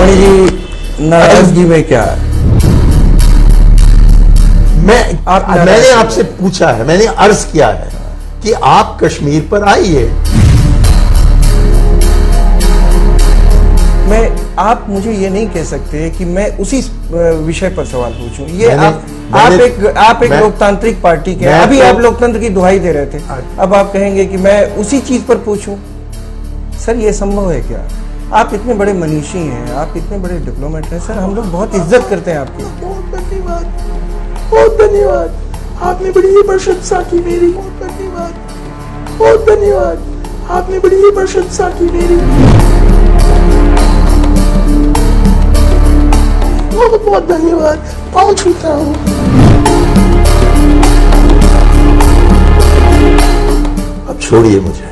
मणि जी नाराजगी में क्या है? मैंने आपसे पूछा है, मैंने अर्ज किया है कि आप कश्मीर पर आइए। आप मुझे ये नहीं कह सकते कि मैं उसी विषय पर सवाल पूछूं। ये आप एक लोकतांत्रिक पार्टी के, अभी आप लोकतंत्र की दुहाई दे रहे थे, अब आप कहेंगे कि मैं उसी चीज पर पूछूं। सर ये संभव है क्या? आप इतने बड़े मनीषी हैं, आप इतने बड़े डिप्लोमेट हैं सर, हम लोग बहुत इज्जत करते हैं आपकी। बहुत धन्यवाद, बहुत धन्यवाद, आपने बड़ी प्रशंसा की मेरी। बहुत धन्यवाद, बहुत धन्यवाद, आपने बड़ी प्रशंसा की मेरी। बहुत बहुत धन्यवाद, पाँव छूता हूँ। अब छोड़िए मुझे।